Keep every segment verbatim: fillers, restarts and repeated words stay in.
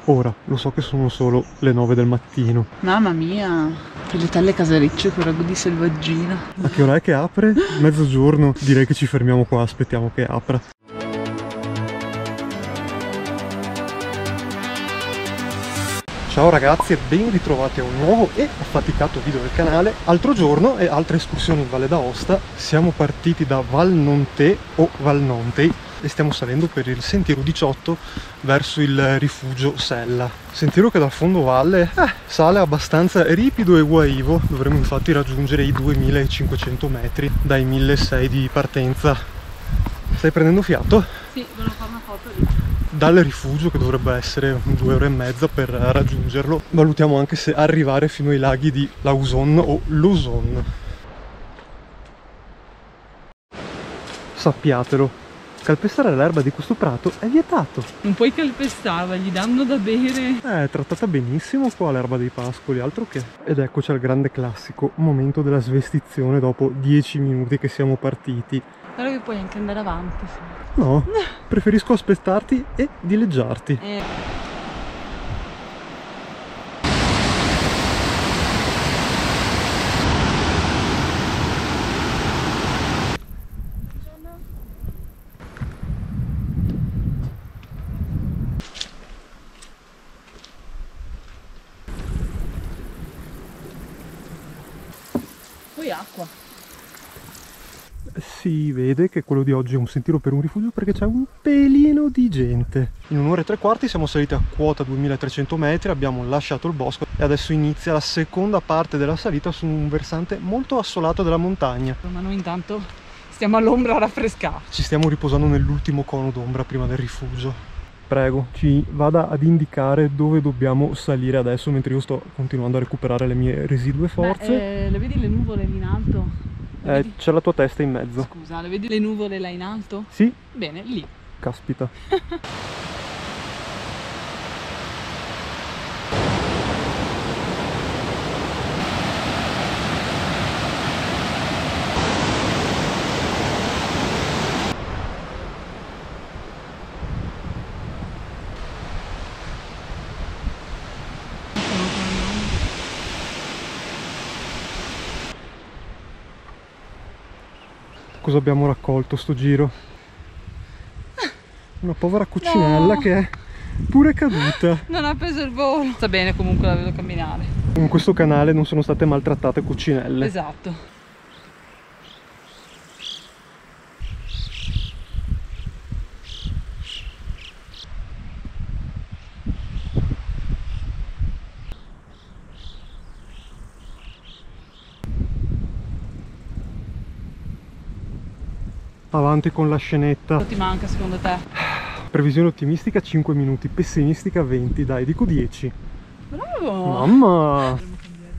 Ora, lo so che sono solo le nove del mattino. Mamma mia, che le telle caserecce con ragù di selvaggina. A che ora è che apre? Mezzogiorno. Direi che ci fermiamo qua, aspettiamo che apra. Ciao ragazzi e ben ritrovati a un nuovo e affaticato video del canale. Altro giorno e altre escursioni in Valle d'Aosta. Siamo partiti da Val Nontè o Val Nontei e stiamo salendo per il sentiero diciotto verso il rifugio Sella. Sentiero che dal fondo valle eh, sale abbastanza ripido e guaivo. Dovremo infatti raggiungere i duemilacinquecento metri dai milleseicento di partenza. Stai prendendo fiato? Sì, volevo fare una foto lì. Dal rifugio, che dovrebbe essere due ore e mezza per raggiungerlo, valutiamo anche se arrivare fino ai laghi di Lauson o Lauson. Sappiatelo, calpestare l'erba di questo prato è vietato. Non puoi calpestarla, gli danno da bere. È trattata benissimo qua l'erba dei pascoli, altro che. Ed eccoci al grande classico momento della svestizione dopo dieci minuti che siamo partiti. Però che puoi anche andare avanti. Sì. No, preferisco aspettarti e dileggiarti. Eh. Poi acqua. Si vede che quello di oggi è un sentiero per un rifugio perché c'è un pelino di gente. In un'ora e tre quarti siamo saliti a quota duemilatrecento metri, abbiamo lasciato il bosco e adesso inizia la seconda parte della salita su un versante molto assolato della montagna. Ma noi intanto stiamo all'ombra a raffrescarci. Ci stiamo riposando nell'ultimo cono d'ombra prima del rifugio. Prego, ci vada ad indicare dove dobbiamo salire adesso mentre io sto continuando a recuperare le mie residue forze. Beh, eh, le vedi le nuvole lì in alto? Eh, c'è la tua testa in mezzo. Scusa, le vedi le nuvole là in alto? Sì. Bene, lì. Caspita. Cosa abbiamo raccolto sto giro? Una povera coccinella, no, che è pure caduta. Non ha preso il volo. Sta bene, comunque la vedo camminare. In questo canale non sono state maltrattate coccinelle. Esatto. Avanti con la scenetta. Quanto ti manca secondo te? Previsione ottimistica cinque minuti, pessimistica venti, dai, dico dieci. Bravo! Mamma!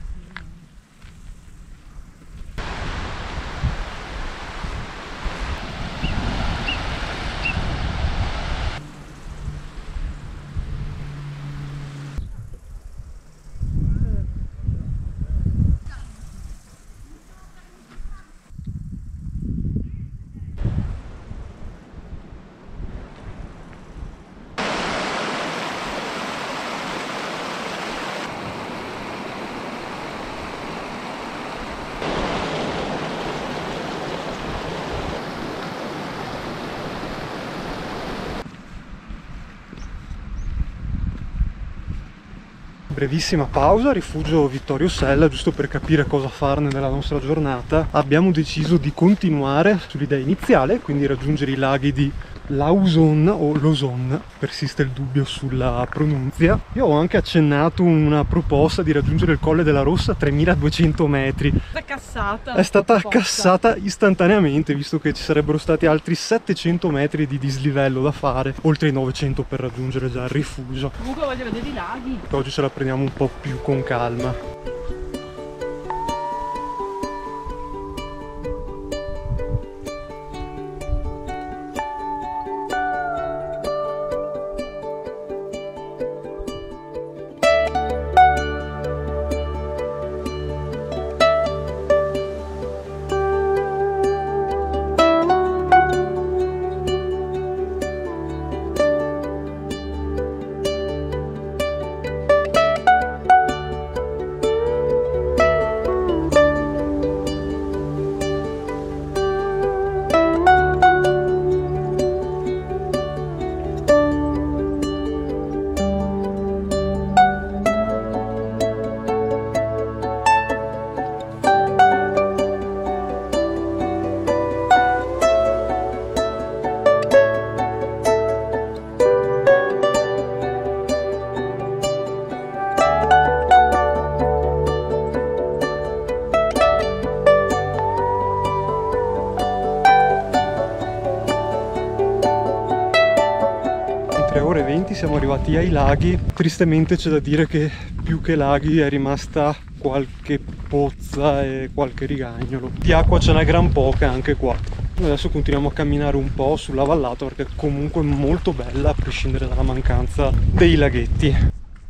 Brevissima pausa, rifugio Vittorio Sella, giusto per capire cosa farne nella nostra giornata. Abbiamo deciso di continuare sull'idea iniziale, quindi raggiungere i laghi di Lauson o Lauson, persiste il dubbio sulla pronunzia. Io ho anche accennato una proposta di raggiungere il Colle della Rossa a tremiladuecento metri. È stata cassata. È stata cassata istantaneamente, visto che ci sarebbero stati altri settecento metri di dislivello da fare, oltre i novecento per raggiungere già il rifugio. Comunque voglio vedere i laghi. Oggi ce la prendiamo un po' più con calma. siamo arrivati ai laghi. Tristemente c'è da dire che più che laghi è rimasta qualche pozza e qualche rigagnolo. Di acqua ce n'è gran poca anche qua. Noi adesso continuiamo a camminare un po' sulla vallata perché comunque è molto bella a prescindere dalla mancanza dei laghetti.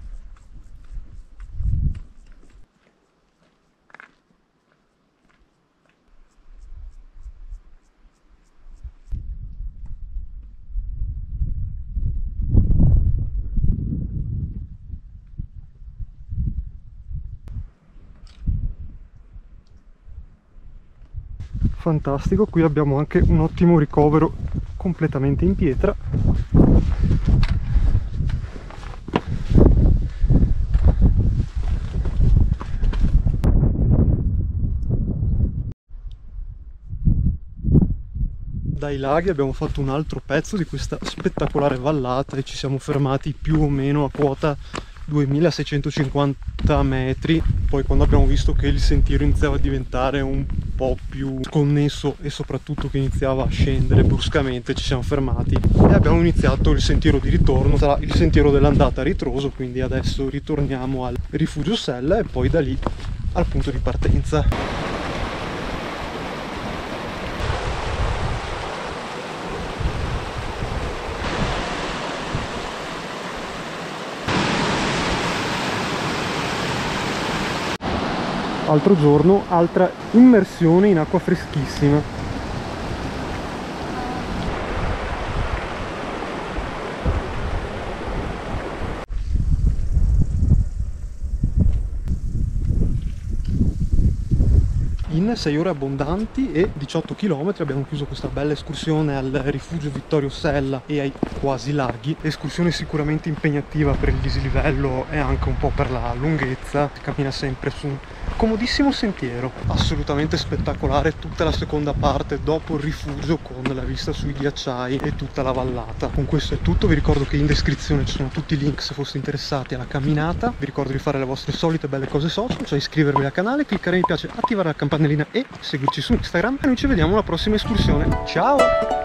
Fantastico, qui abbiamo anche un ottimo ricovero completamente in pietra. Dai laghi abbiamo fatto un altro pezzo di questa spettacolare vallata e ci siamo fermati più o meno a quota duemilaseicentocinquanta metri. Poi quando abbiamo visto che il sentiero iniziava a diventare un po' più connesso e soprattutto che iniziava a scendere bruscamente, ci siamo fermati e abbiamo iniziato il sentiero di ritorno, sarà il sentiero dell'andata a ritroso, quindi adesso ritorniamo al rifugio Sella e poi da lì al punto di partenza. Altro giorno, altra immersione in acqua freschissima. In sei ore abbondanti e diciotto chilometri abbiamo chiuso questa bella escursione al rifugio Vittorio Sella e ai quasi laghi. Escursione sicuramente impegnativa per il dislivello e anche un po' per la lunghezza. Si cammina sempre su un comodissimo sentiero, assolutamente spettacolare tutta la seconda parte dopo il rifugio con la vista sui ghiacciai e tutta la vallata. Con questo è tutto, vi ricordo che in descrizione ci sono tutti i link se foste interessati alla camminata. Vi ricordo di fare le vostre solite belle cose social, cioè iscrivervi al canale, cliccare mi piace, attivare la campanellina e seguirci su Instagram e noi ci vediamo alla prossima escursione. Ciao!